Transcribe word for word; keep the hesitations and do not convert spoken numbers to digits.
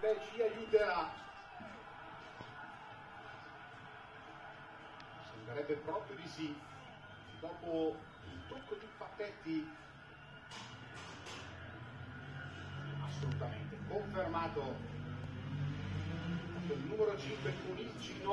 Beh, ci aiuterà. Sembrerebbe proprio di sì. Dopo il tocco di Pappetti, assolutamente confermato il numero cinque con il ginocchio.